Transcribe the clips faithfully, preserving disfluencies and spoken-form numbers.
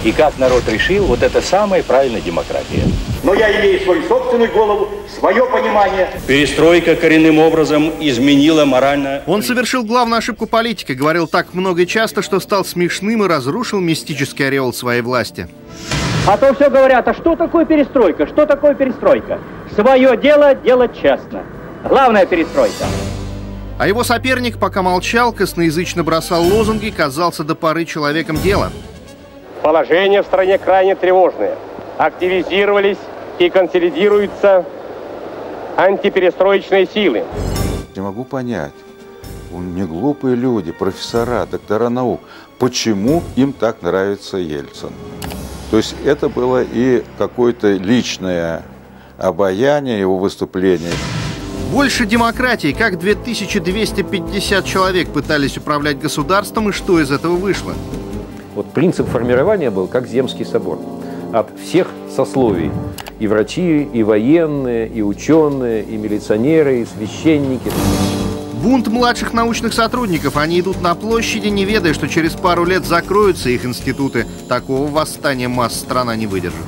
И как народ решил, вот это самая правильная демократия. Но я имею свою собственную голову, свое понимание. Перестройка коренным образом изменила морально... Он совершил главную ошибку политика, говорил так много и часто, что стал смешным и разрушил мистический ореол своей власти. А то все говорят, а что такое перестройка? Что такое перестройка? Свое дело делать честно. Главная перестройка. А его соперник, пока молчал, косноязычно бросал лозунги, казался до поры человеком дела. Положение в стране крайне тревожное. Активизировались и консолидируются антиперестроечные силы. Не могу понять, не глупые люди, профессора, доктора наук, почему им так нравится Ельцин. То есть это было и какое-то личное обаяние его выступления. Больше демократии, как две тысячи двести пятьдесят человек пытались управлять государством, и что из этого вышло? Вот принцип формирования был как Земский собор. От всех сословий. И врачи, и военные, и ученые, и милиционеры, и священники. Бунт младших научных сотрудников. Они идут на площади, не ведая, что через пару лет закроются их институты. Такого восстания масс страна не выдержит.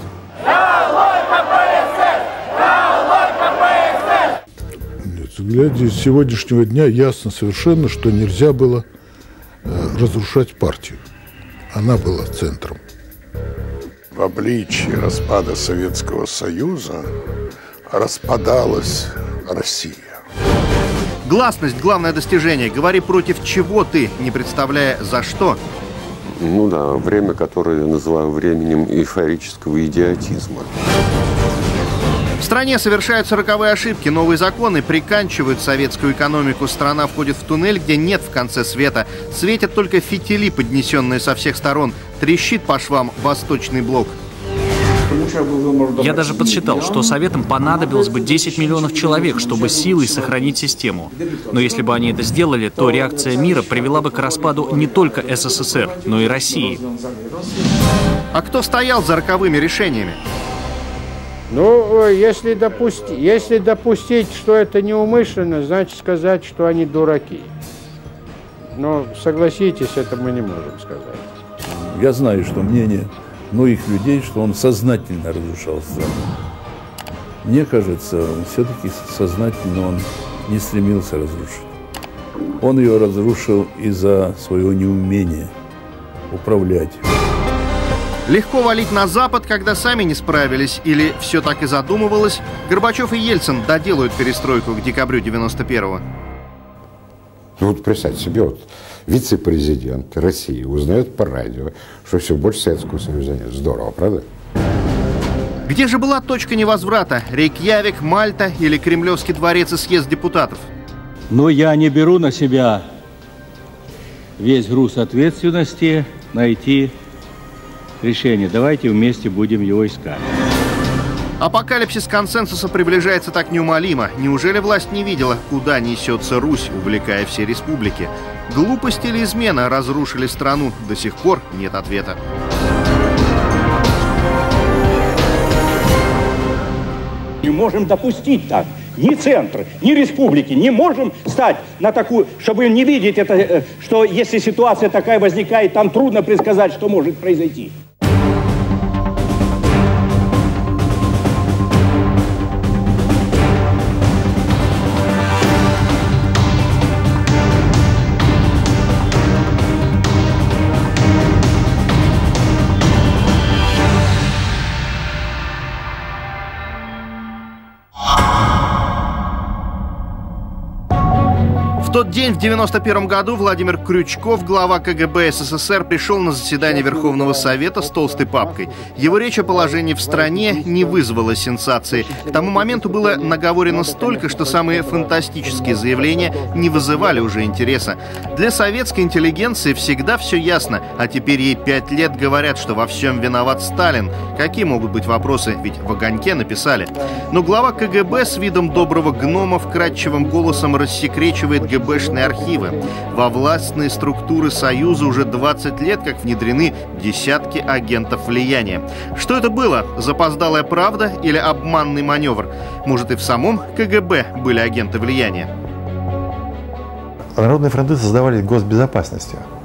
Глядя из сегодняшнего дня, ясно совершенно, что нельзя было э, разрушать партию. Она была центром. В обличии распада Советского Союза распадалась Россия. Гласность – главное достижение. Говори против чего ты, не представляя за что. Ну да, время, которое я называю временем эйфорического идиотизма. В стране совершаются роковые ошибки, новые законы приканчивают советскую экономику. Страна входит в туннель, где нет в конце света. Светят только фитили, поднесенные со всех сторон. Трещит по швам Восточный блок. Я даже подсчитал, что Советам понадобилось бы десять миллионов человек, чтобы силой сохранить систему. Но если бы они это сделали, то реакция мира привела бы к распаду не только СССР, но и России. А кто стоял за роковыми решениями? Ну, если допустить, если допустить, что это неумышленно, значит сказать, что они дураки. Но согласитесь, это мы не можем сказать. Я знаю, что мнение многих людей, что он сознательно разрушал страну. Мне кажется, все-таки сознательно он не стремился разрушить. Он ее разрушил из-за своего неумения управлять. Легко валить на Запад, когда сами не справились, или все так и задумывалось? Горбачев и Ельцин доделают перестройку к декабрю девяносто первого. Ну вот представьте себе, вот вице-президент России узнает по радио, что все, больше Советского Союза нет. Здорово, правда? Где же была точка невозврата? Рейкьявик, Мальта или Кремлевский дворец и съезд депутатов? Но я не беру на себя весь груз ответственности найти решение. Давайте вместе будем его искать. Апокалипсис консенсуса приближается так неумолимо. Неужели власть не видела, куда несется Русь, увлекая все республики? Глупость или измена разрушили страну? До сих пор нет ответа. Не можем допустить так. Ни центр, ни республики не можем стать на такую, чтобы не видеть это, что если ситуация такая возникает, там трудно предсказать, что может произойти. В тот день, в девяносто первом году, Владимир Крючков, глава КГБ СССР, пришел на заседание Верховного Совета с толстой папкой. Его речь о положении в стране не вызвала сенсации. К тому моменту было наговорено столько, что самые фантастические заявления не вызывали уже интереса. Для советской интеллигенции всегда все ясно, а теперь ей пять лет говорят, что во всем виноват Сталин. Какие могут быть вопросы? Ведь в огоньке написали. Но глава КГБ с видом доброго гнома вкрадчивым голосом рассекречивает ГБшные архивы. Во властные структуры Союза уже двадцать лет как внедрены десятки агентов влияния. Что это было? Запоздалая правда или обманный маневр? Может, и в самом КГБ были агенты влияния? Народные фронты создавались госбезопасностью.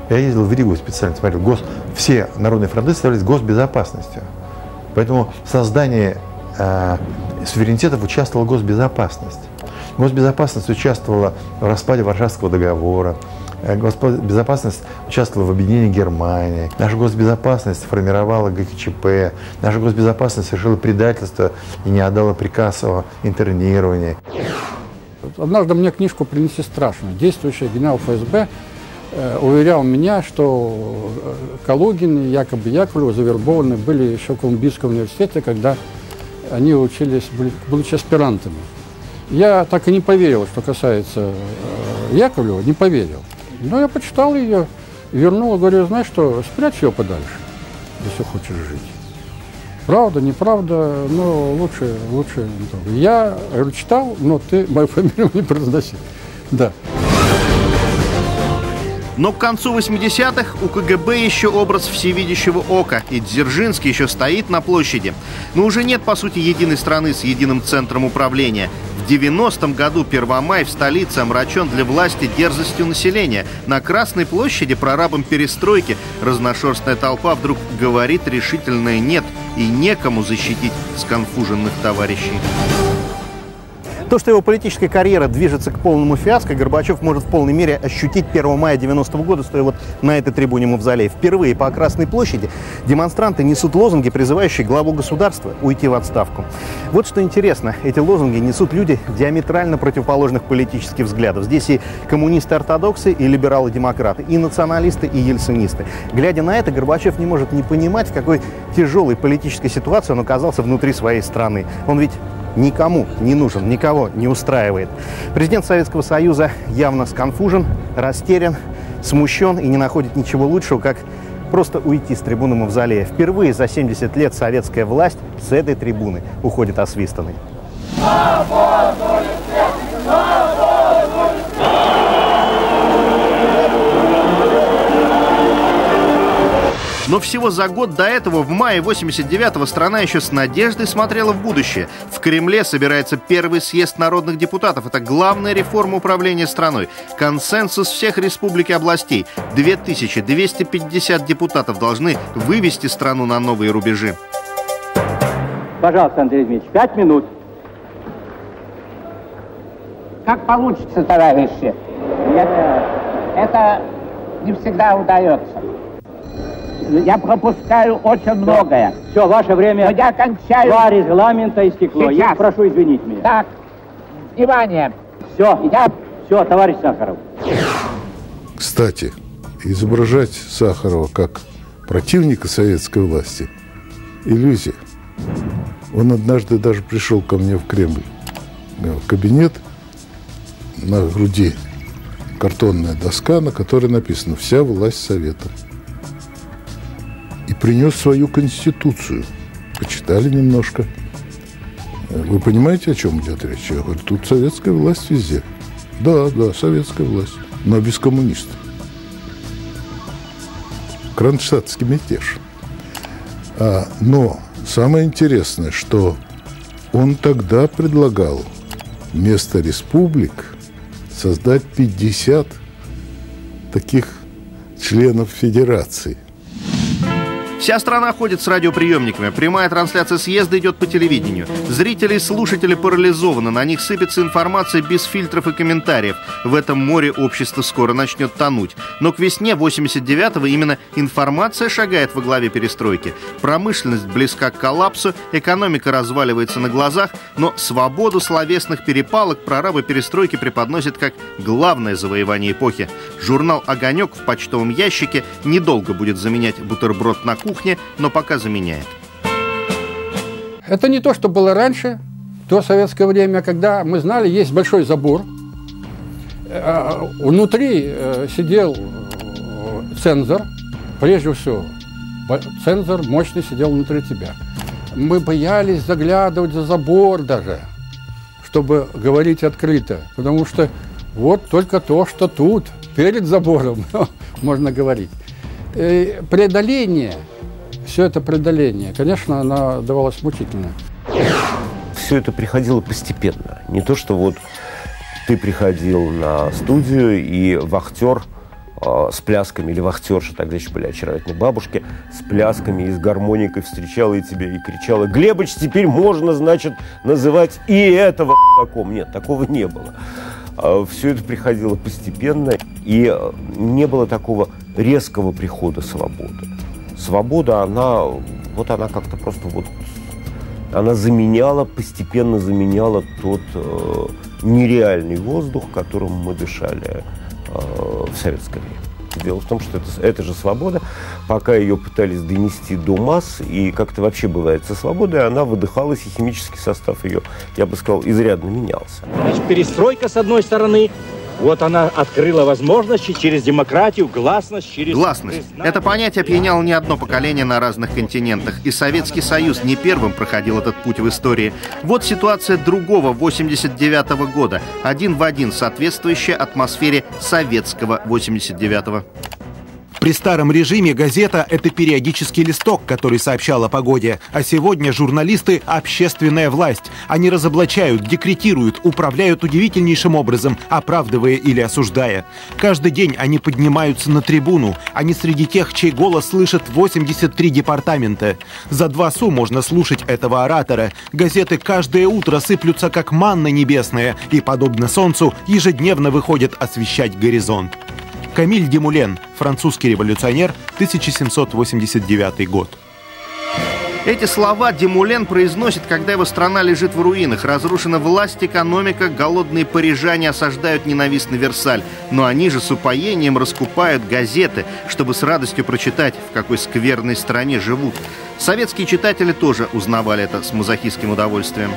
Я ездил в Ригу специально, смотрел, гос, все народные фронты ставились госбезопасностью. Поэтому в создании э, суверенитетов участвовала госбезопасность. Госбезопасность участвовала в распаде Варшавского договора. Госбезопасность участвовала в объединении Германии. Наша госбезопасность формировала ГКЧП. Наша госбезопасность совершила предательство и не отдала приказ о интернировании. Однажды мне книжку принесли страшную. Действующий генерал ФСБ э, уверял меня, что Калугин и якобы Яковлев завербованы были еще в Колумбийском университете, когда они учились, были, будучи аспирантами. Я так и не поверил, что касается э, Яковлева, не поверил. Но я почитал ее, вернул, говорю, знаешь что, спрячь ее подальше, если хочешь жить. Правда, неправда, но лучше, лучше. Я говорю, читал, но ты мою фамилию не произноси. Да. Но к концу восьмидесятых у КГБ еще образ всевидящего ока, и Дзержинский еще стоит на площади. Но уже нет, по сути, единой страны с единым центром управления. В девяностом году Первомай в столице омрачен для власти дерзостью населения. На Красной площади прорабам перестройки разношерстная толпа вдруг говорит решительное «нет», и некому защитить сконфуженных товарищей. То, что его политическая карьера движется к полному фиаско, Горбачев может в полной мере ощутить первого мая девяностого года, стоя вот на этой трибуне Мавзолея. Впервые по Красной площади демонстранты несут лозунги, призывающие главу государства уйти в отставку. Вот что интересно, эти лозунги несут люди диаметрально противоположных политических взглядов. Здесь и коммунисты-ортодоксы, и либералы-демократы, и националисты, и ельцинисты. Глядя на это, Горбачев не может не понимать, в какой тяжелой политической ситуации он оказался внутри своей страны. Он ведь никому не нужен, никого не устраивает. Президент Советского Союза явно сконфужен, растерян, смущен и не находит ничего лучшего, как просто уйти с трибуны Мавзолея. Впервые за семьдесят лет советская власть с этой трибуны уходит освистанной. Но всего за год до этого, в мае восемьдесят девятого, страна еще с надеждой смотрела в будущее. В Кремле собирается первый съезд народных депутатов. Это главная реформа управления страной. Консенсус всех республик и областей. две тысячи двести пятьдесят депутатов должны вывести страну на новые рубежи. Пожалуйста, Андрей Дмитриевич, пять минут. Как получится, товарищи? Это не всегда удается. Я пропускаю очень многое. Все, ваше время. Но я кончаю. Два регламента истекло. Я прошу извинить меня. Так, внимание. Все, я... все, товарищ Сахаров. Кстати, изображать Сахарова как противника советской власти – иллюзия. Он однажды даже пришел ко мне в Кремль, в кабинет, на груди картонная доска, на которой написано «Вся власть Совета». И принес свою конституцию. Почитали немножко. Вы понимаете, о чем идет речь? Я говорю, тут советская власть везде. Да, да, советская власть, но без коммунистов. Кронштадтский мятеж. А, но самое интересное, что он тогда предлагал вместо республик создать пятьдесят таких членов федерации. Вся страна ходит с радиоприемниками. Прямая трансляция съезда идет по телевидению. Зрители и слушатели парализованы. На них сыпется информация без фильтров и комментариев. В этом море общество скоро начнет тонуть. Но к весне восемьдесят девятого именно информация шагает во главе перестройки. Промышленность близка к коллапсу, экономика разваливается на глазах, но свободу словесных перепалок прорабы перестройки преподносят как главное завоевание эпохи. Журнал «Огонек» в почтовом ящике недолго будет заменять бутерброд на кухне, но пока заменяет. Это не то, что было раньше, до советское время, когда мы знали, есть большой забор. Внутри сидел цензор, прежде всего. Цензор мощный сидел внутри тебя. Мы боялись заглядывать за забор даже, чтобы говорить открыто. Потому что вот только то, что тут, перед забором, можно говорить. И преодоление, все это преодоление, конечно, оно давалось мучительно. Все это приходило постепенно. Не то, что вот ты приходил на студию, и вахтер с плясками, или вахтерши, тогда еще были очаровательные бабушки, с плясками и с гармоникой встречала и тебя и кричала: «Глебыч, теперь можно, значит, называть и этого таком». Нет, такого не было. Все это приходило постепенно, и не было такого резкого прихода свободы. Свобода, она, вот она как-то просто вот, она заменяла, постепенно заменяла тот э, нереальный воздух, которым мы дышали в советское время. Дело в том, что это, это же свобода, пока ее пытались донести до масс, и как-то вообще бывает со свободой, она выдыхалась, и химический состав ее, я бы сказал, изрядно менялся. Значит, перестройка, с одной стороны, вот она открыла возможности через демократию, гласность, через... Гласность. Это понятие опьяняло не одно поколение на разных континентах. И Советский Союз не первым проходил этот путь в истории. Вот ситуация другого восемьдесят девятого года. Один в один соответствующая атмосфере советского восемьдесят девятого. При старом режиме газета – это периодический листок, который сообщал о погоде. А сегодня журналисты – общественная власть. Они разоблачают, декретируют, управляют удивительнейшим образом, оправдывая или осуждая. Каждый день они поднимаются на трибуну. Они среди тех, чей голос слышат восемьдесят три департамента. За два су можно слушать этого оратора. Газеты каждое утро сыплются, как манна небесная, и, подобно солнцу, ежедневно выходят освещать горизонт. Камиль Демулен, французский революционер, тысяча семьсот восемьдесят девятый год. Эти слова Демулен произносит, когда его страна лежит в руинах. Разрушена власть, экономика, голодные парижане осаждают ненавистный Версаль. Но они же с упоением раскупают газеты, чтобы с радостью прочитать, в какой скверной стране живут. Советские читатели тоже узнавали это с мазохистским удовольствием.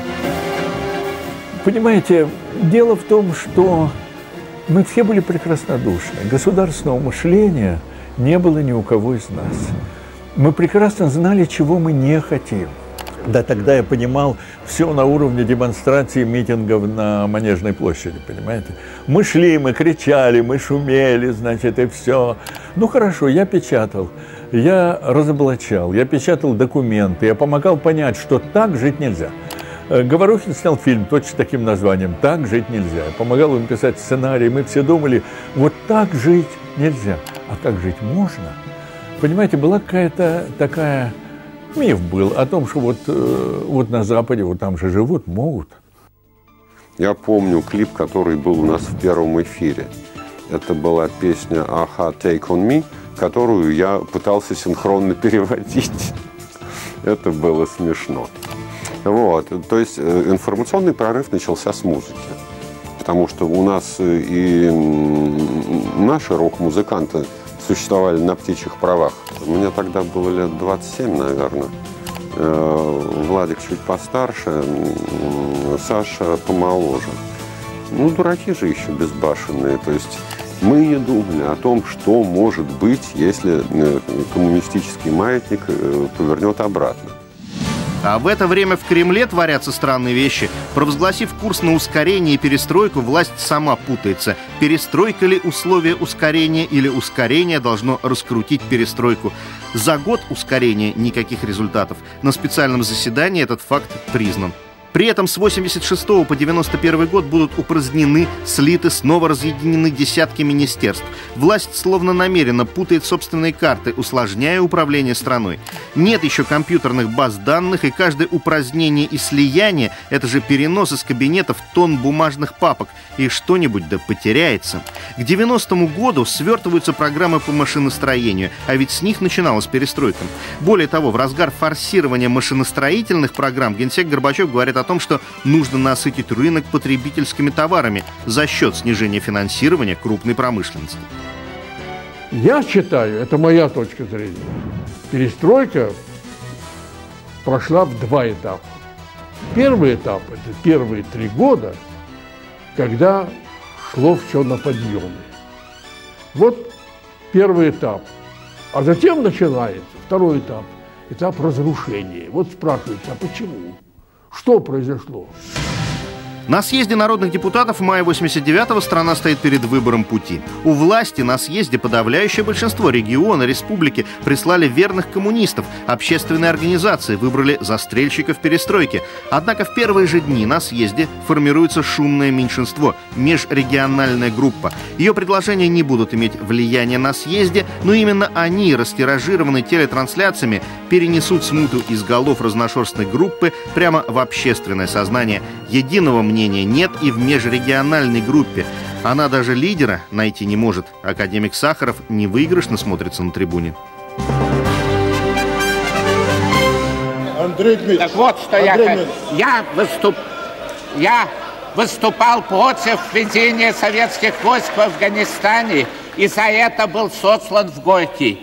Понимаете, дело в том, что мы все были прекраснодушны. Государственного мышления не было ни у кого из нас. Мы прекрасно знали, чего мы не хотим. Да, тогда я понимал все на уровне демонстраций, митингов на Манежной площади, понимаете? Мы шли, мы кричали, мы шумели, значит, и все. Ну, хорошо, я печатал, я разоблачал, я печатал документы, я помогал понять, что так жить нельзя. Говорухин снял фильм точно с таким названием «Так жить нельзя». Я помогал им писать сценарий. Мы все думали, вот так жить нельзя. А как жить можно? Понимаете, была какая-то такая... Миф был о том, что вот, вот на Западе, вот там же живут, могут. Я помню клип, который был у нас в первом эфире. Это была песня «Аха, Take on Me», которую я пытался синхронно переводить. Это было смешно. Вот, то есть информационный прорыв начался с музыки, потому что у нас и наши рок-музыканты существовали на птичьих правах. Мне тогда было лет двадцать семь, наверное. Владик чуть постарше, Саша помоложе. Ну, дураки же еще безбашенные. То есть мы не думали о том, что может быть, если коммунистический маятник повернет обратно. А в это время в Кремле творятся странные вещи. Провозгласив курс на ускорение и перестройку, власть сама путается. Перестройка ли условие ускорения, или ускорение должно раскрутить перестройку? За год ускорения никаких результатов. На специальном заседании этот факт признан. При этом с восемьдесят шестого по девяносто первый год будут упразднены, слиты, снова разъединены десятки министерств. Власть словно намеренно путает собственные карты, усложняя управление страной. Нет еще компьютерных баз данных, и каждое упразднение и слияние – это же перенос из кабинетов тонн бумажных папок, и что-нибудь да потеряется. К девяностому году свертываются программы по машиностроению, а ведь с них начиналась перестройка. Более того, в разгар форсирования машиностроительных программ генсек Горбачев говорит о том, что нужно насытить рынок потребительскими товарами за счет снижения финансирования крупной промышленности. Я считаю, это моя точка зрения, перестройка прошла в два этапа. Первый этап – это первые три года, когда шло все на подъемы. Вот первый этап. А затем начинается второй этап, этап разрушения. Вот спрашивается, а почему? Что произошло? На съезде народных депутатов в мае восемьдесят девятого страна стоит перед выбором пути. У власти на съезде подавляющее большинство региона, республики прислали верных коммунистов. Общественные организации выбрали застрельщиков перестройки. Однако в первые же дни на съезде формируется шумное меньшинство – межрегиональная группа. Ее предложения не будут иметь влияния на съезде, но именно они, растиражированные телетрансляциями, перенесут смуту из голов разношерстной группы прямо в общественное сознание. Единого мнения нет и в межрегиональной группе. Она даже лидера найти не может. Академик Сахаров невыигрышно смотрится на трибуне. Андрей Дмитриевич. Так вот, что Андрей я, я, выступ, я выступал против введения советских войск в Афганистане и за это был сослан в Горький.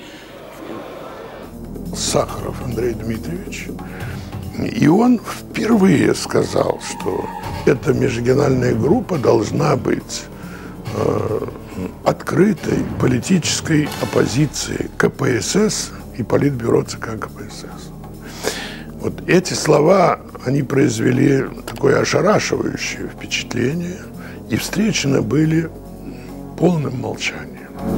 Сахаров Андрей Дмитриевич. И он впервые сказал, что эта межрегиональная группа должна быть э, открытой политической оппозицией ка пэ эс эс и Политбюро ЦК ка пэ эс эс. Вот эти слова, они произвели такое ошарашивающее впечатление и встречены были полным молчанием.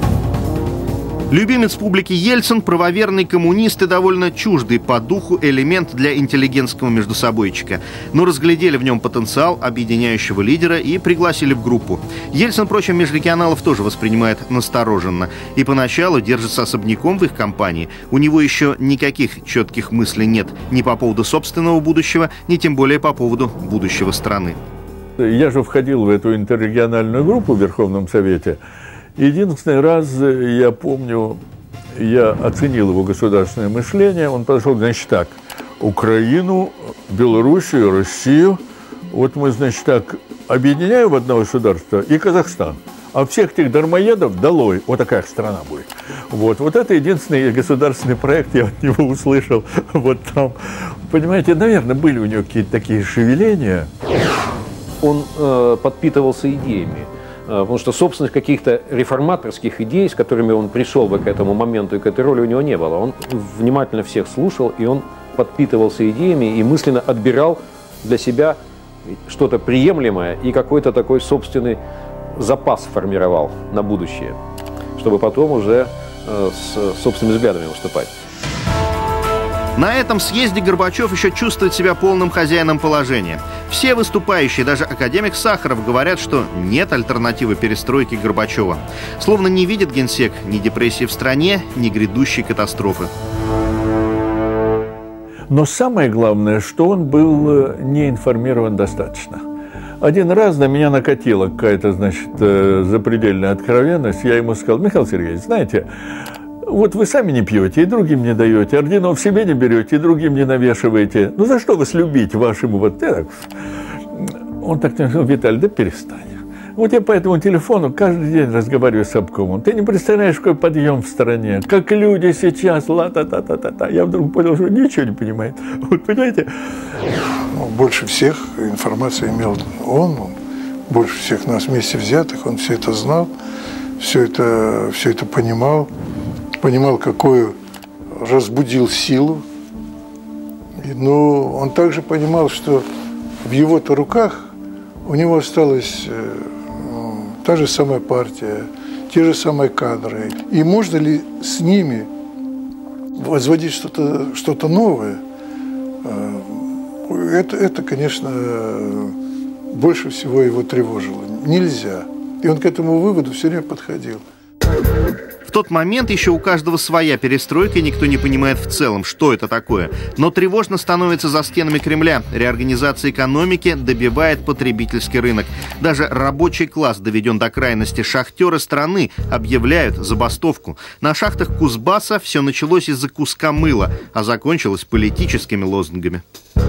Любимец публики Ельцин, правоверный коммунист и довольно чуждый по духу элемент для интеллигентского междусобойчика. Но разглядели в нем потенциал объединяющего лидера и пригласили в группу. Ельцин, впрочем, межрегионалов тоже воспринимает настороженно. И поначалу держится особняком в их компании. У него еще никаких четких мыслей нет ни по поводу собственного будущего, ни тем более по поводу будущего страны. Я же входил в эту интеррегиональную группу в Верховном Совете. Единственный раз, я помню, я оценил его государственное мышление. Он подошел, значит, так, Украину, Белоруссию, Россию, вот мы, значит, так, объединяем в одно государство и Казахстан. А всех этих дармоедов долой, вот такая страна будет. Вот, вот это единственный государственный проект, я от него услышал. Вот там, понимаете, наверное, были у него какие-то такие шевеления. Он э, подпитывался идеями. Потому что собственных каких-то реформаторских идей, с которыми он пришел бы к этому моменту и к этой роли, у него не было. Он внимательно всех слушал, и он подпитывался идеями и мысленно отбирал для себя что-то приемлемое и какой-то такой собственный запас формировал на будущее, чтобы потом уже э, с собственными взглядами выступать. На этом съезде Горбачев еще чувствует себя полным хозяином положения. Все выступающие, даже академик Сахаров, говорят, что нет альтернативы перестройке Горбачева. Словно не видит генсек ни депрессии в стране, ни грядущей катастрофы. Но самое главное, что он был не информирован достаточно. Один раз на меня накатила какая-то, значит, запредельная откровенность. Я ему сказал: Михаил Сергеевич, знаете, вот вы сами не пьете и другим не даете, орденов себе не берете и другим не навешиваете. Ну за что вас любить вашему вот это? Он так сказал: Виталий, да перестань. Вот я по этому телефону каждый день разговариваю с обкомом. Ты не представляешь, какой подъем в стране, как люди сейчас, ла-та-та-та-та-та. Я вдруг понял, что ничего не понимает. Вот понимаете? Ну, больше всех информации имел он, он, больше всех нас вместе взятых, он все это знал, все это, все это понимал. Понимал, какую разбудил силу. Но он также понимал, что в его-то руках у него осталась э, та же самая партия, те же самые кадры. И можно ли с ними возводить что-то что-то новое? Э, это, это, конечно, больше всего его тревожило. Нельзя. И он к этому выводу все время подходил. В тот момент еще у каждого своя перестройка, и никто не понимает в целом, что это такое. Но тревожно становится за стенами Кремля. Реорганизация экономики добивает потребительский рынок. Даже рабочий класс доведен до крайности. Шахтеры страны объявляют забастовку. На шахтах Кузбасса все началось из-за куска мыла, а закончилось политическими лозунгами.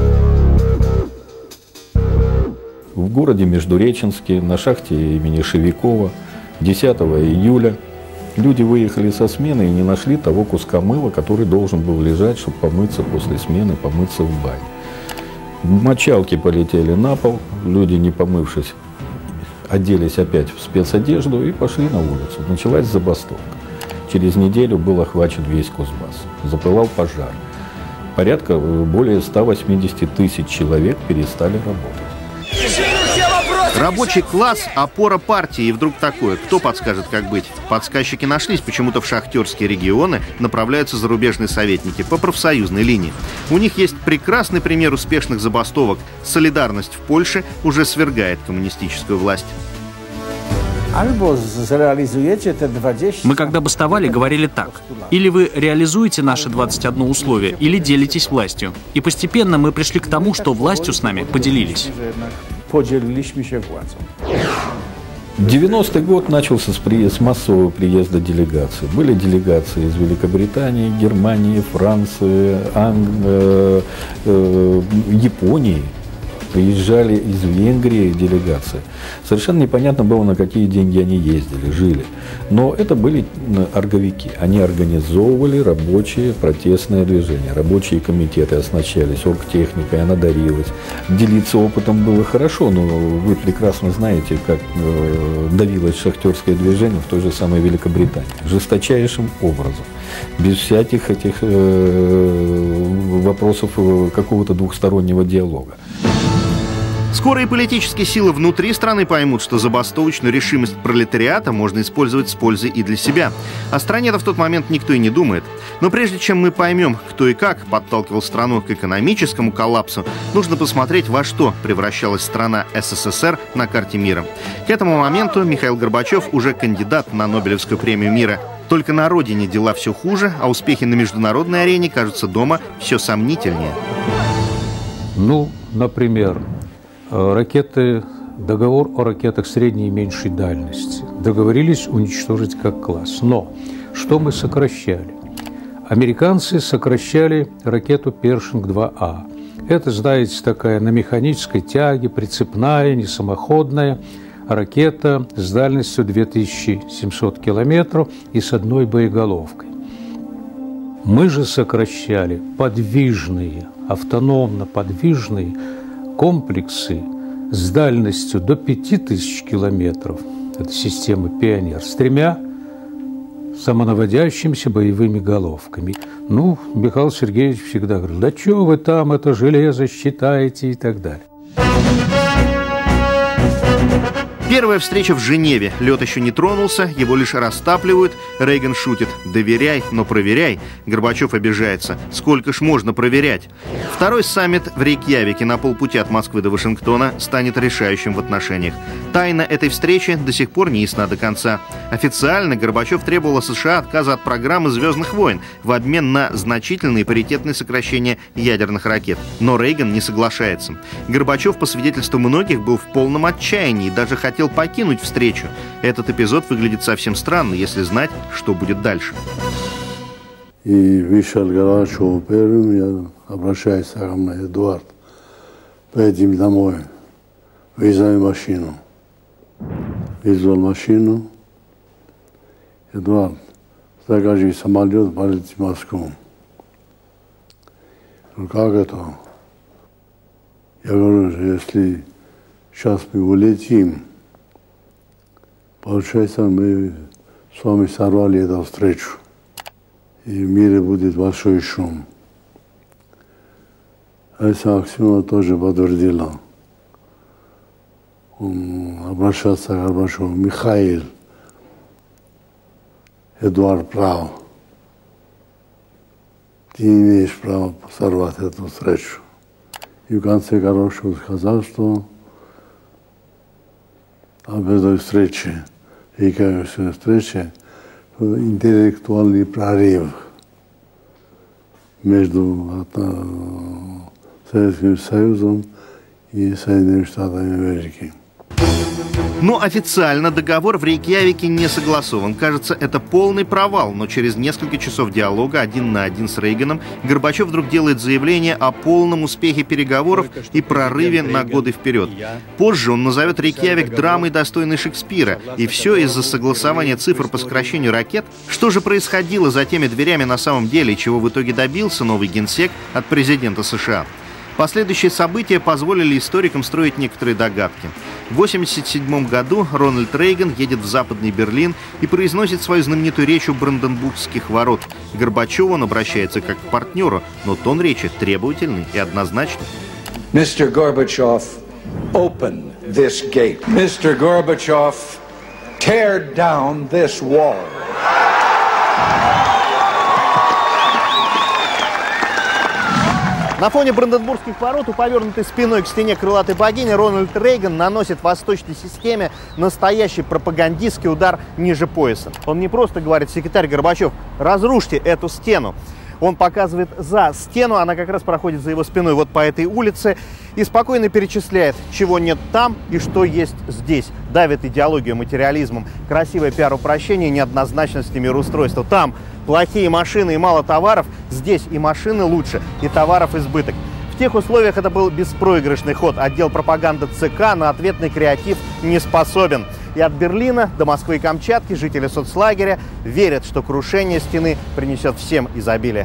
В городе Междуреченске на шахте имени Шевикова десятого июля люди выехали со смены и не нашли того куска мыла, который должен был лежать, чтобы помыться после смены, помыться в бане. Мочалки полетели на пол, люди, не помывшись, оделись опять в спецодежду и пошли на улицу. Началась забастовка. Через неделю был охвачен весь Кузбасс. Запылал пожар. Порядка более ста восьмидесяти тысяч человек перестали работать. Рабочий класс – опора партии, и вдруг такое. Кто подскажет, как быть? Подсказчики нашлись. Почему-то в шахтерские регионы направляются зарубежные советники по профсоюзной линии. У них есть прекрасный пример успешных забастовок. Солидарность в Польше уже свергает коммунистическую власть. Мы, когда бастовали, говорили так. Или вы реализуете наши двадцать одно условие, или делитесь властью. И постепенно мы пришли к тому, что властью с нами поделились. девяностый год начался с, при... с массового приезда делегаций. Были делегации из Великобритании, Германии, Франции, Анг... э... Э... Японии. Приезжали из Венгрии делегации. Совершенно непонятно было, на какие деньги они ездили, жили. Но это были орговики. Они организовывали рабочие протестные движения. Рабочие комитеты оснащались оргтехникой, она дарилась. Делиться опытом было хорошо, но вы прекрасно знаете, как давилось шахтерское движение в той же самой Великобритании. Жесточайшим образом. Без всяких этих вопросов какого-то двухстороннего диалога. Скоро и политические силы внутри страны поймут, что забастовочную решимость пролетариата можно использовать с пользой и для себя. О стране-то в тот момент никто и не думает. Но прежде чем мы поймем, кто и как подталкивал страну к экономическому коллапсу, нужно посмотреть, во что превращалась страна СССР на карте мира. К этому моменту Михаил Горбачев уже кандидат на Нобелевскую премию мира. Только на родине дела все хуже, а успехи на международной арене кажутся дома все сомнительнее. Ну, например... Ракеты, договор о ракетах средней и меньшей дальности. Договорились уничтожить как класс. Но что мы сокращали? Американцы сокращали ракету Першинг два А. Это, знаете, такая на механической тяге, прицепная, не самоходная ракета с дальностью две тысячи семьсот километров и с одной боеголовкой. Мы же сокращали подвижные, автономно подвижные комплексы с дальностью до пяти тысяч километров. Это система «Пионер» с тремя самонаводящимися боевыми головками. Ну, Михаил Сергеевич всегда говорил: да что вы там это железо считаете и так далее. Первая встреча в Женеве. Лед еще не тронулся, его лишь растапливают. Рейган шутит: доверяй, но проверяй. Горбачев обижается: сколько ж можно проверять? Второй саммит в Рейкьявике на полпути от Москвы до Вашингтона станет решающим в отношениях. Тайна этой встречи до сих пор не ясна до конца. Официально Горбачев требовал от США отказа от программы «Звездных войн» в обмен на значительные паритетные сокращения ядерных ракет. Но Рейган не соглашается. Горбачев, по свидетельству многих, был в полном отчаянии и даже хотел покинуть встречу. Этот эпизод выглядит совсем странно, если знать, что будет дальше. И вышел Горбачев первым, я обращаюсь к мне: Эдуард, поедем домой, вызови машину. Вызвал машину. Эдуард, закажи самолет, полетим в Москву. Ну как это? Я говорю, если сейчас мы улетим, получается, мы с вами сорвали эту встречу. И в мире будет большой шум. Айса Аксимова тоже подтвердила. Он обращался к Горбачеву: Михаил, Эдуард прав. Ты не имеешь права сорвать эту встречу. И в конце Горбачев сказал, что об этой встрече, и как встрече, интеллектуальный прорыв между Советским Союзом и Соединенными Штатами Америки. Но официально договор в Рейкьявике не согласован. Кажется, это полный провал, но через несколько часов диалога один на один с Рейганом Горбачев вдруг делает заявление о полном успехе переговоров и прорыве на годы вперед. Позже он назовет Рейкьявик драмой, достойной Шекспира. И все из-за согласования цифр по сокращению ракет. Что же происходило за теми дверями на самом деле, и чего в итоге добился новый генсек от президента США? Последующие события позволили историкам строить некоторые догадки. В восемьдесят седьмом году Рональд Рейган едет в Западный Берлин и произносит свою знаменитую речь у Бранденбургских ворот. К Горбачеву он обращается как к партнеру, но тон речи требовательный и однозначный. мистер Gorbachev, open this gate. Mister Gorbachev, tear down this wall. На фоне Бранденбургских ворот у повернутой спиной к стене крылатой богини Рональд Рейган наносит восточной системе настоящий пропагандистский удар ниже пояса. Он не просто говорит: секретарь Горбачев, разрушьте эту стену. Он показывает за стену, она как раз проходит за его спиной вот по этой улице, и спокойно перечисляет, чего нет там и что есть здесь. Давит идеологию материализмом, красивое пиар-упрощение, неоднозначность и мироустройство. Там плохие машины и мало товаров, здесь и машины лучше, и товаров избыток. В тех условиях это был беспроигрышный ход. Отдел пропаганды ЦК на ответный креатив не способен. И от Берлина до Москвы и Камчатки жители соцлагеря верят, что крушение стены принесет всем изобилие.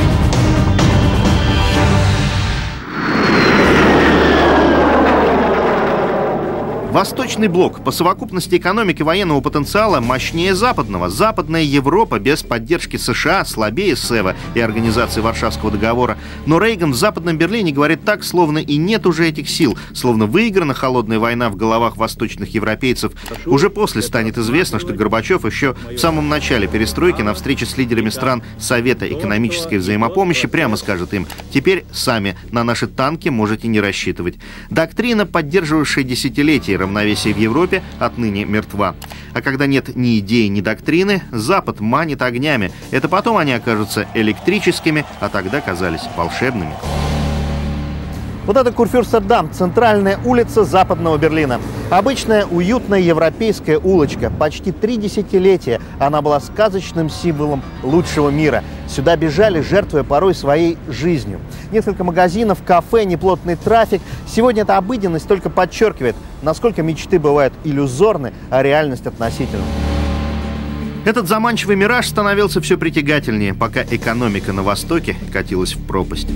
Восточный блок по совокупности экономики и военного потенциала мощнее западного. Западная Европа без поддержки США слабее СЭВа и Организации Варшавского договора. Но Рейган в Западном Берлине говорит так, словно и нет уже этих сил, словно выиграна холодная война в головах восточных европейцев. Уже после станет известно, что Горбачев еще в самом начале перестройки на встрече с лидерами стран Совета экономической взаимопомощи прямо скажет им: теперь сами на наши танки можете не рассчитывать. Доктрина, поддерживавшая десятилетия равновесие в Европе, отныне мертва. А когда нет ни идеи, ни доктрины, Запад манит огнями. Это потом они окажутся электрическими, а тогда казались волшебными. Вот это Курфюрстендам, центральная улица Западного Берлина. Обычная уютная европейская улочка. Почти три десятилетия она была сказочным символом лучшего мира. Сюда бежали, жертвуя порой своей жизнью. Несколько магазинов, кафе, неплотный трафик. Сегодня эта обыденность только подчеркивает, насколько мечты бывают иллюзорны, а реальность относительна. Этот заманчивый мираж становился все притягательнее, пока экономика на Востоке катилась в пропасть.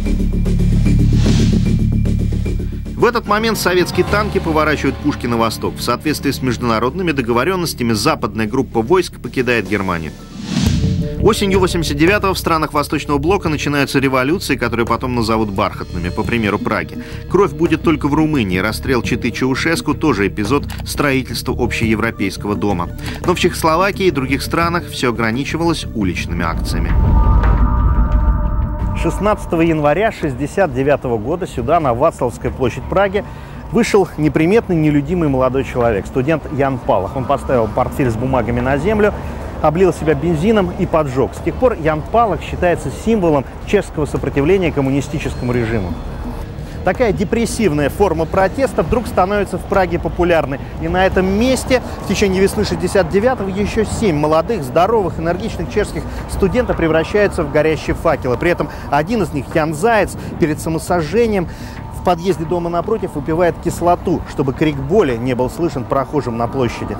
В этот момент советские танки поворачивают пушки на восток. В соответствии с международными договоренностями западная группа войск покидает Германию. Осенью восемьдесят девятого в странах Восточного блока начинаются революции, которые потом назовут бархатными, по примеру Праги. Кровь будет только в Румынии. Расстрел четы Чаушеску тоже эпизод строительства общеевропейского дома. Но в Чехословакии и других странах все ограничивалось уличными акциями. шестнадцатого января тысяча девятьсот шестьдесят девятого года сюда, на Вацлавскую площадь Праги, вышел неприметный, нелюдимый молодой человек, студент Ян Палах. Он поставил портфель с бумагами на землю, облил себя бензином и поджег. С тех пор Ян Палах считается символом чешского сопротивления коммунистическому режиму. Такая депрессивная форма протеста вдруг становится в Праге популярной. И на этом месте в течение весны шестьдесят девятого еще семь молодых, здоровых, энергичных чешских студентов превращаются в горящие факелы. При этом один из них, Ян Заяц, перед самосожжением в подъезде дома напротив выпивает кислоту, чтобы крик боли не был слышен прохожим на площади.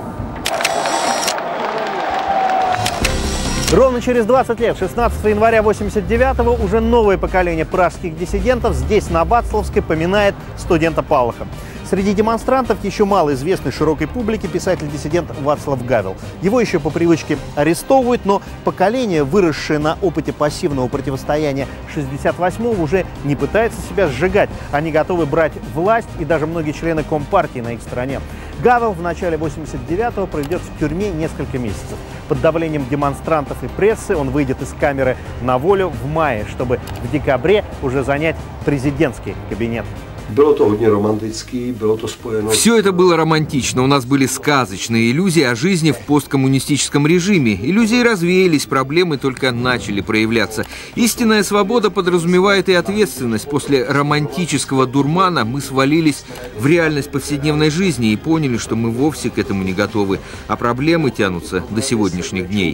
Ровно через двадцать лет, шестнадцатого января восемьдесят девятого, уже новое поколение пражских диссидентов здесь, на Вацлавской, поминает студента Палаха. Среди демонстрантов еще малоизвестный широкой публике писатель-диссидент Вацлав Гавел. Его еще по привычке арестовывают, но поколение, выросшее на опыте пассивного противостояния шестьдесят восьмого, уже не пытается себя сжигать. Они готовы брать власть, и даже многие члены Компартии на их стороне. Гавел в начале восемьдесят девятого проведет в тюрьме несколько месяцев. Под давлением демонстрантов и прессы он выйдет из камеры на волю в мае, чтобы в декабре уже занять президентский кабинет. Все это было романтично. У нас были сказочные иллюзии о жизни в посткоммунистическом режиме. Иллюзии развеялись, проблемы только начали проявляться. Истинная свобода подразумевает и ответственность. После романтического дурмана мы свалились в реальность повседневной жизни и поняли, что мы вовсе к этому не готовы, а проблемы тянутся до сегодняшних дней.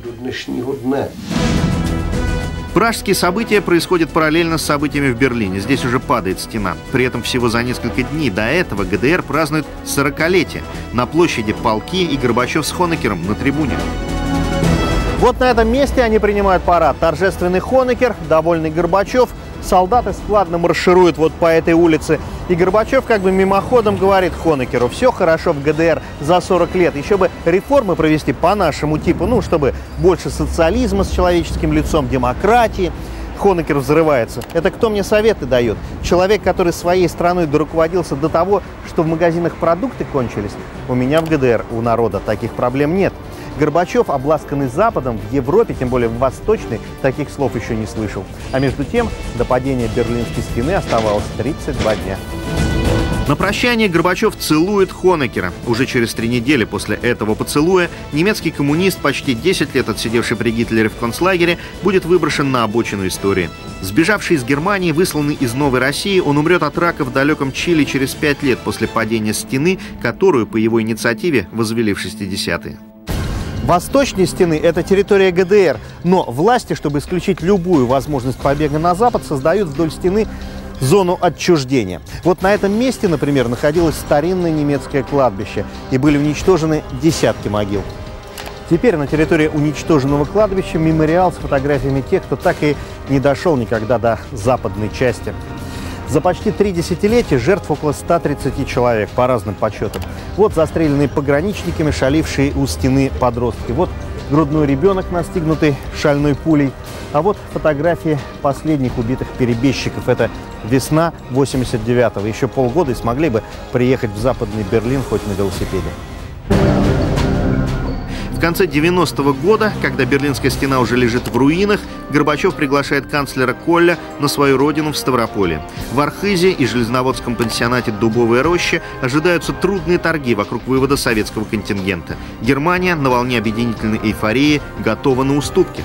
Пражские события происходят параллельно с событиями в Берлине. Здесь уже падает стена. При этом всего за несколько дней до этого ГДР празднует сорокалетие. На площади полки и Горбачев с Хонекером на трибуне. Вот на этом месте они принимают парад. Торжественный Хонекер, довольный Горбачев. Солдаты складно маршируют вот по этой улице. И Горбачев как бы мимоходом говорит Хонекеру: все хорошо в ГДР за сорок лет. Еще бы реформы провести по нашему типу, ну, чтобы больше социализма с человеческим лицом, демократии. Хонекер взрывается. Это кто мне советы дает? Человек, который своей страной доруководился до того, что в магазинах продукты кончились? У меня в ГДР, у народа, таких проблем нет. Горбачев, обласканный Западом, в Европе, тем более в Восточной, таких слов еще не слышал. А между тем, до падения Берлинской стены оставалось тридцать два дня. На прощание Горбачев целует Хонекера. Уже через три недели после этого поцелуя немецкий коммунист, почти десять лет отсидевший при Гитлере в концлагере, будет выброшен на обочину истории. Сбежавший из Германии, высланный из Новой России, он умрет от рака в далеком Чили через пять лет после падения стены, которую по его инициативе возвели в шестидесятые. Восточные стены – это территория ГДР, но власти, чтобы исключить любую возможность побега на Запад, создают вдоль стены зону отчуждения. Вот на этом месте, например, находилось старинное немецкое кладбище, и были уничтожены десятки могил. Теперь на территории уничтоженного кладбища мемориал с фотографиями тех, кто так и не дошел никогда до западной части. За почти три десятилетия жертв около ста тридцати человек, по разным подсчетам. Вот застреленные пограничниками, шалившие у стены подростки. Вот грудной ребенок, настигнутый шальной пулей. А вот фотографии последних убитых перебежчиков. Это весна восемьдесят девятого. Еще полгода и смогли бы приехать в Западный Берлин хоть на велосипеде. В конце девяностого года, когда Берлинская стена уже лежит в руинах, Горбачев приглашает канцлера Колля на свою родину в Ставрополье. В Архизе и железноводском пансионате «Дубовая роща» ожидаются трудные торги вокруг вывода советского контингента. Германия на волне объединительной эйфории готова на уступки.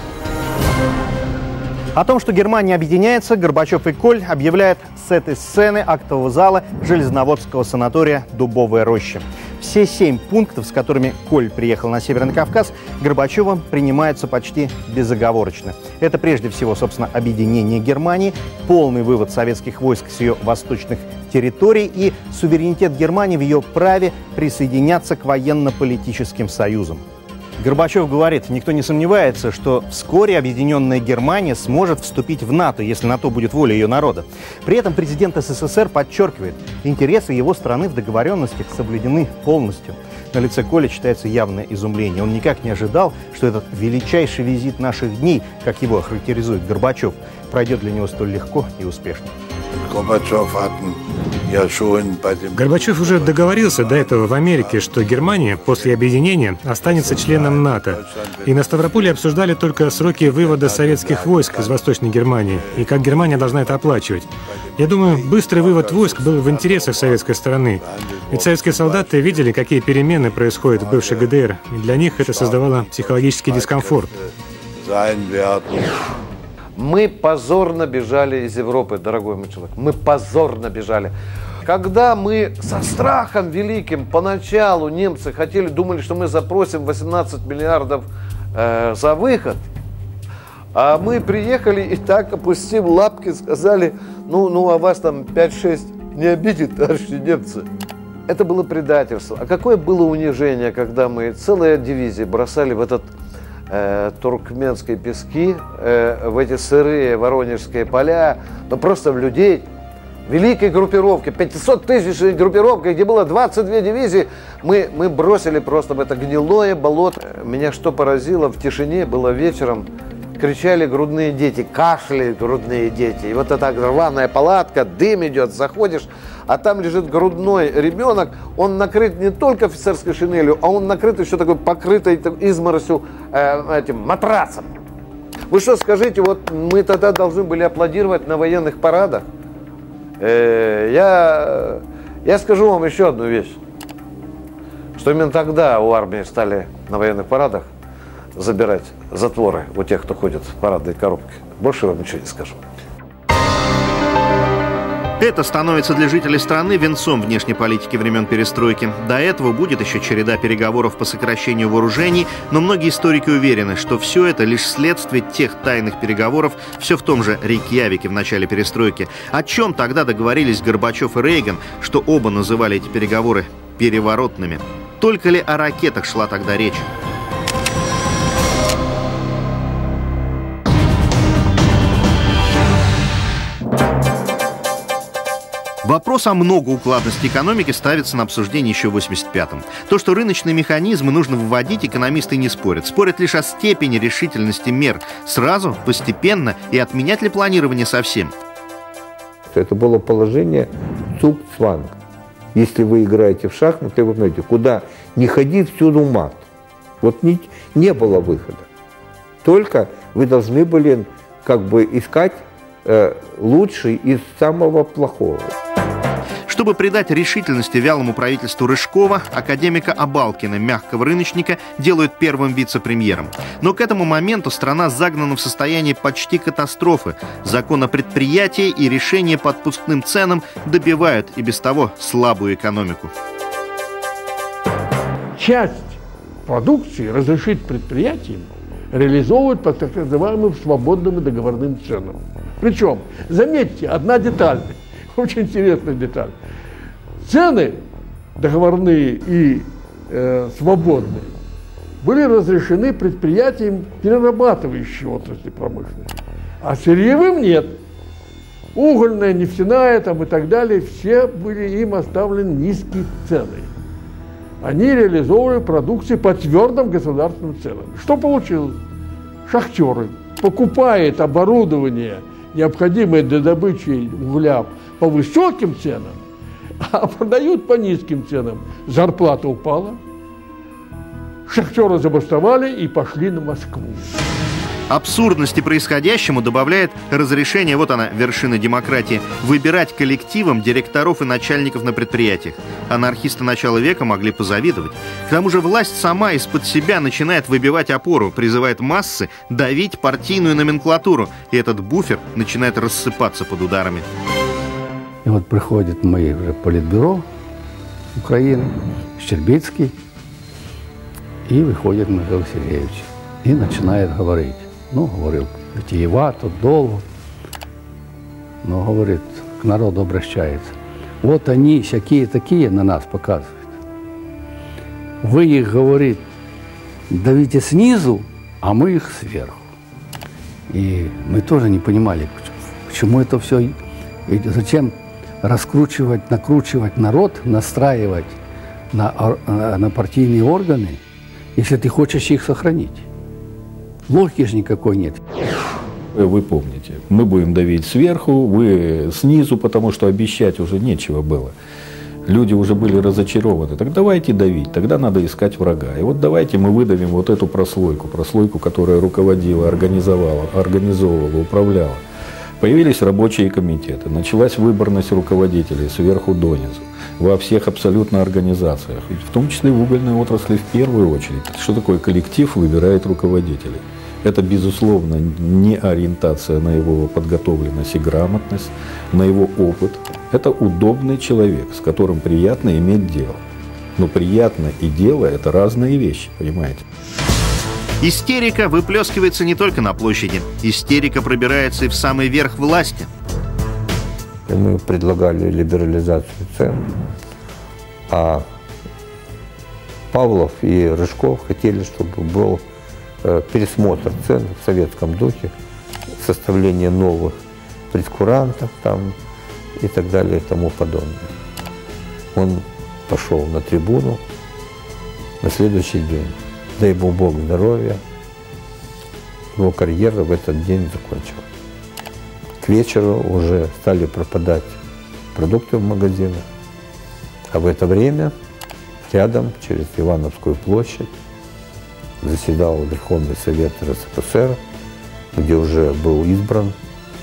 О том, что Германия объединяется, Горбачев и Коль объявляют с этой сцены актового зала железноводского санатория «Дубовая роща». Все семь пунктов, с которыми Коль приехал на Северный Кавказ, Горбачевым принимаются почти безоговорочно. Это прежде всего, собственно, объединение Германии, полный вывод советских войск с ее восточных территорий и суверенитет Германии в ее праве присоединяться к военно-политическим союзам. Горбачев говорит, никто не сомневается, что вскоре объединенная Германия сможет вступить в НАТО, если на то будет воля ее народа. При этом президент СССР подчеркивает, интересы его страны в договоренностях соблюдены полностью. На лице Коля читается явное изумление. Он никак не ожидал, что этот величайший визит наших дней, как его охарактеризует Горбачев, пройдет для него столь легко и успешно. Горбачев уже договорился до этого в Америке, что Германия после объединения останется членом НАТО. И на Ставрополье обсуждали только сроки вывода советских войск из Восточной Германии и как Германия должна это оплачивать. Я думаю, быстрый вывод войск был в интересах советской стороны. Ведь советские солдаты видели, какие перемены происходят в бывшей ГДР, и для них это создавало психологический дискомфорт. Мы позорно бежали из Европы, дорогой мой человек. Мы позорно бежали. Когда мы со страхом великим поначалу немцы хотели, думали, что мы запросим восемнадцать миллиардов э, за выход, а мы приехали и так, опустив лапки, сказали, ну, ну а вас там пять-шесть не обидит, товарищи немцы. Это было предательство. А какое было унижение, когда мы целые дивизии бросали в этот э, туркменские пески, э, в эти сырые воронежские поля, ну просто в людей. Великой группировки, пятьсот тысячной группировки, где было двадцать две дивизии, мы, мы бросили просто в это гнилое болото. Меня что поразило, в тишине было вечером, кричали грудные дети, кашляют грудные дети. И вот эта рваная палатка, дым идет, заходишь, а там лежит грудной ребенок, он накрыт не только офицерской шинелью, а он накрыт еще такой покрытой изморосью э, этим матрасом. Вы что скажите, вот мы тогда должны были аплодировать на военных парадах? Я, я скажу вам еще одну вещь, что именно тогда у армии стали на военных парадах забирать затворы у тех, кто ходит в парадной коробке. Больше вам ничего не скажу. Это становится для жителей страны венцом внешней политики времен перестройки. До этого будет еще череда переговоров по сокращению вооружений, но многие историки уверены, что все это лишь следствие тех тайных переговоров, все в том же Рейкьявике в начале перестройки. О чем тогда договорились Горбачев и Рейган, что оба называли эти переговоры переворотными? Только ли о ракетах шла тогда речь? Вопрос о многоукладности экономики ставится на обсуждение еще в восемьдесят пятом. То, что рыночные механизмы нужно вводить, экономисты не спорят. Спорят лишь о степени решительности мер. Сразу, постепенно и отменять ли планирование совсем. Это было положение цугцванг. Если вы играете в шахматы, вы понимаете, куда не ходи, всюду мат. Вот не, не было выхода. Только вы должны были как бы искать э, лучший из самого плохого. Чтобы придать решительности вялому правительству Рыжкова, академика Абалкина, мягкого рыночника, делают первым вице-премьером. Но к этому моменту страна загнана в состояние почти катастрофы. Закон о предприятии и решения по отпускным ценам добивают и без того слабую экономику. Часть продукции разрешить предприятиям реализовывать по так называемым свободным и договорным ценам. Причем, заметьте, одна деталь, очень интересная деталь. Цены договорные и э, свободные были разрешены предприятиям перерабатывающей отрасли промышленности, а сырьевым нет. Угольная, нефтяная там, и так далее, все были им оставлены низкие цены. Они реализовывали продукцию по твердым государственным ценам. Что получилось? Шахтеры покупают оборудование, необходимое для добычи угля, по высоким ценам, а продают по низким ценам. Зарплата упала, шахтеры забастовали и пошли на Москву. Абсурдности происходящему добавляет разрешение, вот она, вершина демократии, выбирать коллективом директоров и начальников на предприятиях. Анархисты начала века могли позавидовать. К тому же власть сама из-под себя начинает выбивать опору, призывает массы давить партийную номенклатуру, и этот буфер начинает рассыпаться под ударами. И вот приходит мои уже политбюро Украины, Щербицкий, и выходит Михаил Сергеевич и начинает говорить. Ну, говорил, витиевато, долго, но, говорит, к народу обращается. Вот они всякие-такие на нас показывают. Вы их, говорит, давите снизу, а мы их сверху. И мы тоже не понимали, к чему это все, и зачем раскручивать, накручивать народ, настраивать на, на партийные органы, если ты хочешь их сохранить. Логики же никакой нет. Вы помните, мы будем давить сверху, вы снизу, потому что обещать уже нечего было. Люди уже были разочарованы. Так давайте давить, тогда надо искать врага. И вот давайте мы выдавим вот эту прослойку, прослойку, которая руководила, организовала, организовывала, управляла. Появились рабочие комитеты, началась выборность руководителей сверху донизу во всех абсолютно организациях, в том числе в угольной отрасли в первую очередь. Что такое коллектив выбирает руководителей? Это, безусловно, не ориентация на его подготовленность и грамотность, на его опыт. Это удобный человек, с которым приятно иметь дело. Но приятно и дело – это разные вещи, понимаете? Истерика выплескивается не только на площади. Истерика пробирается и в самый верх власти. Мы предлагали либерализацию цен, а Павлов и Рыжков хотели, чтобы был пересмотр цен в советском духе, составление новых прескурантов там, и так далее и тому подобное. Он пошел на трибуну на следующий день. Дай ему Бог здоровья, его карьера в этот день закончилась. К вечеру уже стали пропадать продукты в магазинах, а в это время рядом, через Ивановскую площадь, заседал Верховный Совет РСФСР, где уже был избран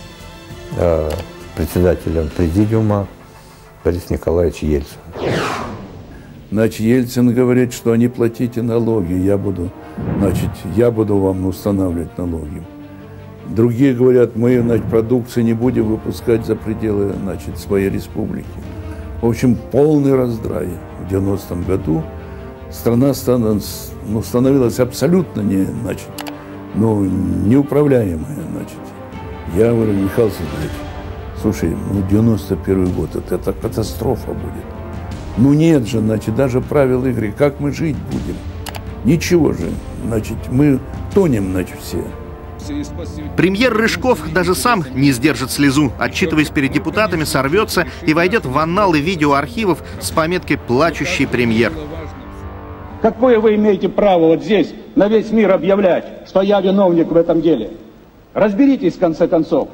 э, председателем президиума Борис Николаевич Ельцин. Значит, Ельцин говорит, что не платите налоги, я буду, значит, я буду вам устанавливать налоги. Другие говорят, мы, значит, продукции не будем выпускать за пределы, значит, своей республики. В общем, полный раздрай. В девяностом году страна ну, становилась абсолютно не, значит, ну, неуправляемая. Значит. Я говорю, Михаил Сергеевич, слушай, ну девяносто первый год, это, это катастрофа будет. Ну нет же, значит, даже правил игры, как мы жить будем? Ничего же, значит, мы тонем, значит, все. Премьер Рыжков даже сам не сдержит слезу, отчитываясь перед депутатами, сорвется и войдет в анналы видеоархивов с пометкой «Плачущий премьер». Какое вы имеете право вот здесь на весь мир объявлять, что я виновник в этом деле? Разберитесь в конце концов.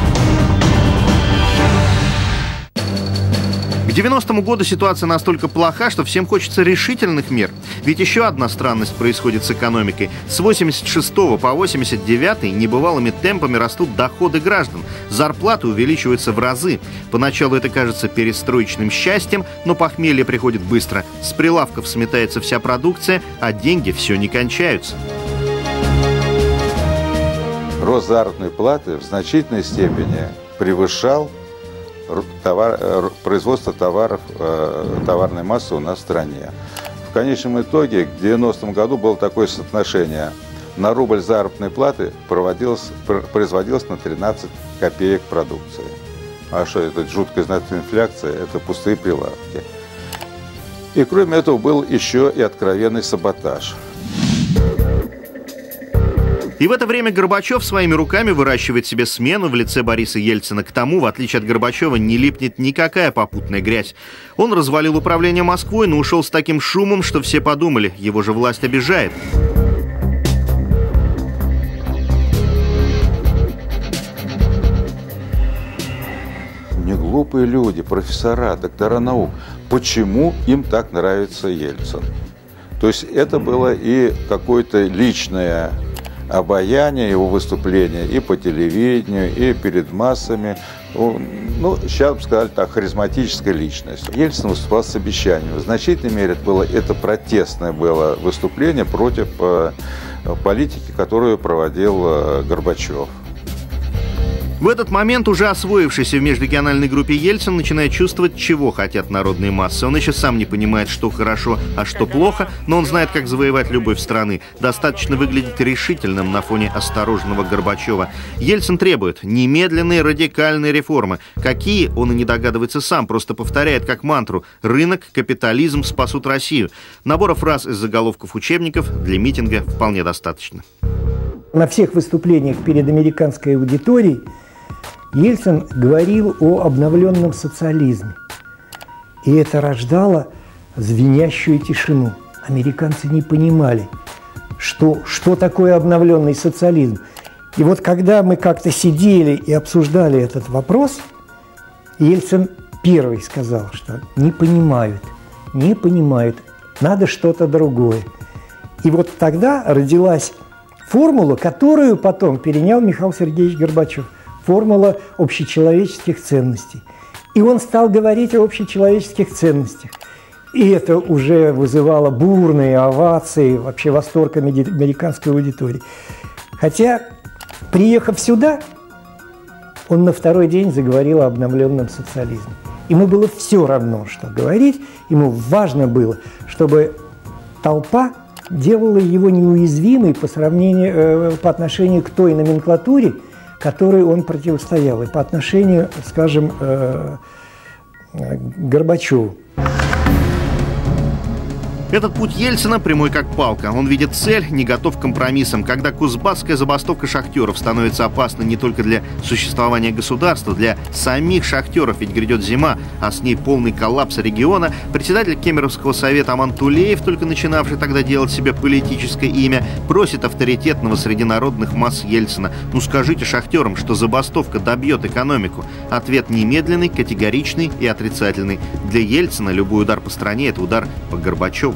К девяностому году ситуация настолько плоха, что всем хочется решительных мер. Ведь еще одна странность происходит с экономикой. С восемьдесят шестого по восемьдесят девятый небывалыми темпами растут доходы граждан. Зарплаты увеличиваются в разы. Поначалу это кажется перестроечным счастьем, но похмелье приходит быстро. С прилавков сметается вся продукция, а деньги все не кончаются. Рост заработной платы в значительной степени превышал Товар, производство товаров, товарной массы у нас в стране. В конечном итоге к девяностому году было такое соотношение. На рубль заработной платы производилось на тринадцать копеек продукции. А что это жуткая значительная инфляция? Это пустые прилавки. И кроме этого был еще и откровенный саботаж. И в это время Горбачев своими руками выращивает себе смену в лице Бориса Ельцина. К тому, в отличие от Горбачева, не липнет никакая попутная грязь. Он развалил управление Москвой, но ушел с таким шумом, что все подумали, его же власть обижает. Не глупые люди, профессора, доктора наук. Почему им так нравится Ельцин? То есть это было и какое-то личное обаяние его выступления и по телевидению, и перед массами. Ну, сейчас бы сказали так, харизматическая личность. Ельцин выступал с обещанием. В значительной мере это было это протестное было выступление против э, политики, которую проводил э, Горбачев. В этот момент уже освоившийся в межрегиональной группе Ельцин начинает чувствовать, чего хотят народные массы. Он еще сам не понимает, что хорошо, а что плохо, но он знает, как завоевать любовь страны. Достаточно выглядеть решительным на фоне осторожного Горбачева. Ельцин требует немедленные радикальные реформы. Какие, он и не догадывается сам, просто повторяет как мантру: «Рынок, капитализм спасут Россию». Набора фраз из заголовков учебников для митинга вполне достаточно. На всех выступлениях перед американской аудиторией Ельцин говорил о обновленном социализме. И это рождало звенящую тишину. Американцы не понимали, что, что такое обновленный социализм. И вот когда мы как-то сидели и обсуждали этот вопрос, Ельцин первый сказал, что не понимают, не понимают, надо что-то другое. И вот тогда родилась формула, которую потом перенял Михаил Сергеевич Горбачев. Формула общечеловеческих ценностей. И он стал говорить о общечеловеческих ценностях. И это уже вызывало бурные овации, вообще восторг американской аудитории. Хотя, приехав сюда, он на второй день заговорил о обновленном социализме. Ему было все равно, что говорить. Ему важно было, чтобы толпа делала его неуязвимой по сравнению, э, по отношению к той номенклатуре, которой он противостоял, и по отношению, скажем, э, к Горбачеву. Этот путь Ельцина прямой как палка. Он видит цель, не готов к компромиссам. Когда кузбасская забастовка шахтеров становится опасной не только для существования государства, для самих шахтеров, ведь грядет зима, а с ней полный коллапс региона, председатель Кемеровского совета Аман Тулеев, только начинавший тогда делать себе политическое имя, просит авторитетного среди народных масс Ельцина: ну скажите шахтерам, что забастовка добьет экономику. Ответ немедленный, категоричный и отрицательный. Для Ельцина любой удар по стране – это удар по Горбачеву.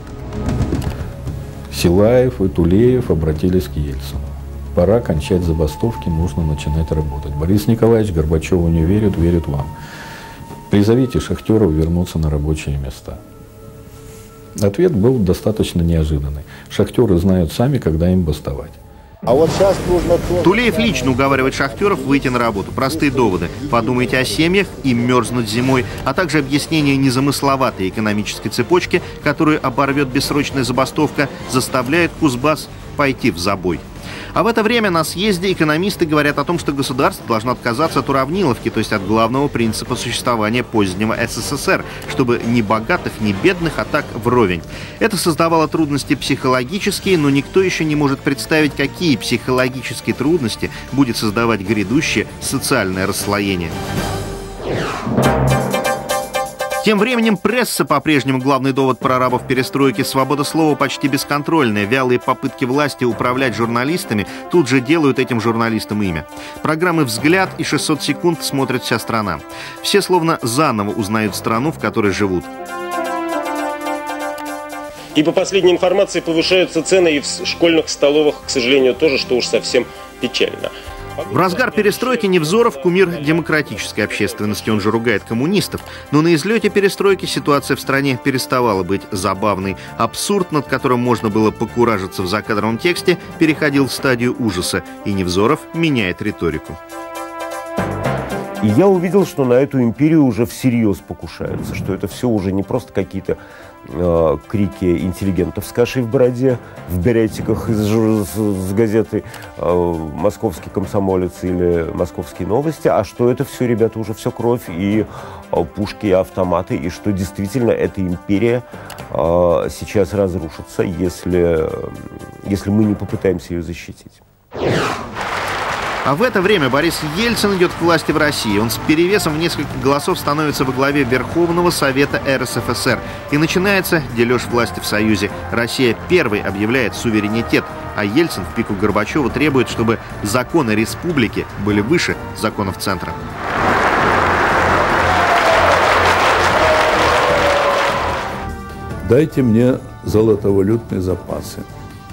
Силаев и Тулеев обратились к Ельцину. Пора кончать забастовки, нужно начинать работать. Борис Николаевич Горбачеву не верит, верит вам. Призовите шахтеров вернуться на рабочие места. Ответ был достаточно неожиданный. Шахтеры знают сами, когда им бастовать. А вот сейчас нужно... Тулеев лично уговаривает шахтеров выйти на работу. Простые доводы. Подумайте о семьях, им мерзнуть зимой, а также объяснение незамысловатой экономической цепочки, которую оборвет бессрочная забастовка, заставляет Кузбасс пойти в забой. А в это время на съезде экономисты говорят о том, что государство должно отказаться от уравниловки, то есть от главного принципа существования позднего СССР, чтобы ни богатых, ни бедных, а так вровень. Это создавало трудности психологические, но никто еще не может представить, какие психологические трудности будет создавать грядущее социальное расслоение. Тем временем пресса по-прежнему главный довод прорабов перестройки. Свобода слова почти бесконтрольная. Вялые попытки власти управлять журналистами тут же делают этим журналистам имя. Программы «Взгляд» и шестьсот секунд смотрит вся страна. Все словно заново узнают страну, в которой живут. И по последней информации повышаются цены и в школьных столовых, к сожалению, тоже, что уж совсем печально. В разгар перестройки Невзоров — кумир демократической общественности, он же ругает коммунистов. Но на излете перестройки ситуация в стране переставала быть забавной. Абсурд, над которым можно было покуражиться в закадровом тексте, переходил в стадию ужаса, и Невзоров меняет риторику. И я увидел, что на эту империю уже всерьез покушаются, что это все уже не просто какие-то э, крики интеллигентов с кашей в бороде, в беретиках из, из, из газеты э, «Московский комсомолец» или «Московские новости», а что это все, ребята, уже все кровь и э, пушки, и автоматы, и что действительно эта империя э, сейчас разрушится, если, если мы не попытаемся ее защитить. А в это время Борис Ельцин идет к власти в России. Он с перевесом в несколько голосов становится во главе Верховного Совета эр эс эф эс эр. И начинается дележ власти в Союзе. Россия первой объявляет суверенитет, а Ельцин в пику Горбачева требует, чтобы законы республики были выше законов центра. Дайте мне золотовалютные запасы.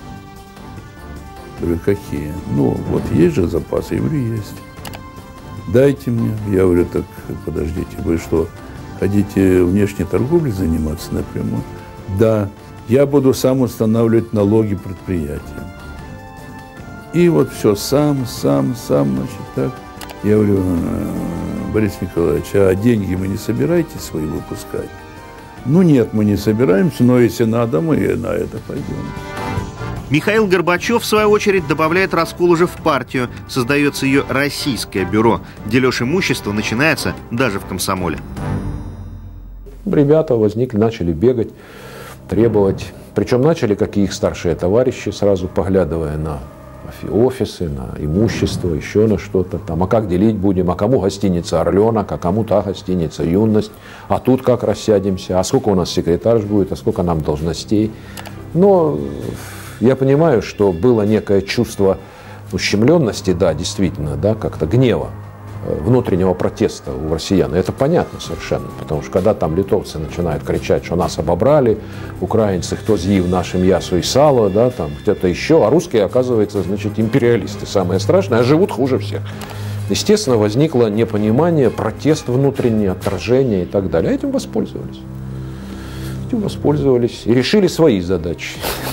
Я говорю, какие? Ну, вот есть же запасы, я говорю, есть. Дайте мне. Я говорю, так, подождите, вы что, хотите внешней торговлей заниматься напрямую? Да, я буду сам устанавливать налоги предприятиям. И вот все, сам, сам, сам, значит, так. Я говорю, Борис Николаевич, а деньги мы не собираетесь свои выпускать? Ну, нет, мы не собираемся, но если надо, мы на это пойдем. Михаил Горбачев, в свою очередь, добавляет раскол уже в партию. Создается ее российское бюро. Дележ имущества начинается даже в комсомоле. Ребята возникли, начали бегать, требовать. Причем начали, как и их старшие товарищи, сразу поглядывая на офисы, на имущество, еще на что-то. Там, а как делить будем? А кому гостиница «Орленок», а кому та гостиница «Юность»? А тут как рассядемся? А сколько у нас секретарш будет? А сколько нам должностей? Но я понимаю, что было некое чувство ущемленности, да, действительно, да, как-то гнева, внутреннего протеста у россиян. И это понятно совершенно, потому что когда там литовцы начинают кричать, что нас обобрали, украинцы, кто з'їв наше мясо и сало, да, там где-то еще, а русские, оказывается, значит, империалисты, самое страшное, а живут хуже всех. Естественно, возникло непонимание, протест внутренний, отторжение и так далее. А этим воспользовались. Этим воспользовались и решили свои задачи.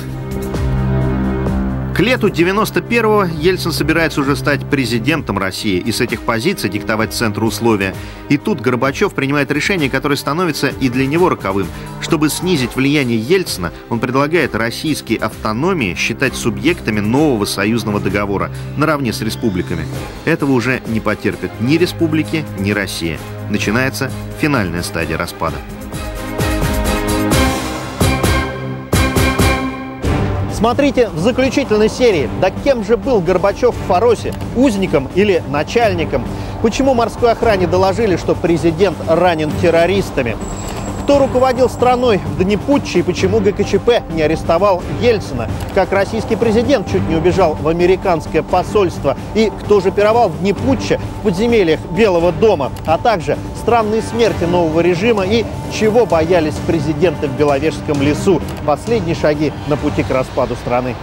К лету девяносто первого Ельцин собирается уже стать президентом России и с этих позиций диктовать центру условия. И тут Горбачев принимает решение, которое становится и для него роковым. Чтобы снизить влияние Ельцина, он предлагает российские автономии считать субъектами нового союзного договора, наравне с республиками. Этого уже не потерпят ни республики, ни Россия. Начинается финальная стадия распада. Смотрите в заключительной серии. Да кем же был Горбачев в Фаросе? Узником или начальником? Почему морской охране доложили, что президент ранен террористами? Кто руководил страной в дни путча и почему гэ ка че пэ не арестовал Ельцина? Как российский президент чуть не убежал в американское посольство? И кто же пировал в дни путча в подземельях Белого дома? А также странные смерти нового режима и чего боялись президенты в Беловежском лесу? Последние шаги на пути к распаду страны.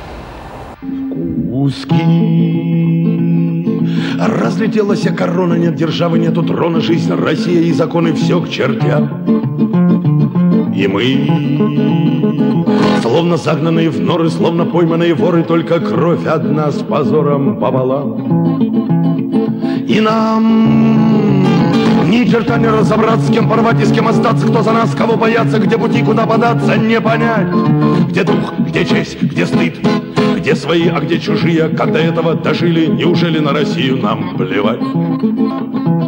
Куски. Разлетелась корона, нет державы, нету трона, жизнь, Россия и законы все к чертям. И мы, словно загнанные в норы, словно пойманные воры, только кровь одна с позором пополам. И нам ни черта не разобраться, с кем порвать и с кем остаться, кто за нас, кого бояться, где пути, куда податься, не понять. Где дух, где честь, где стыд, Где свои, а где чужие, как до этого дожили, неужели на Россию нам плевать?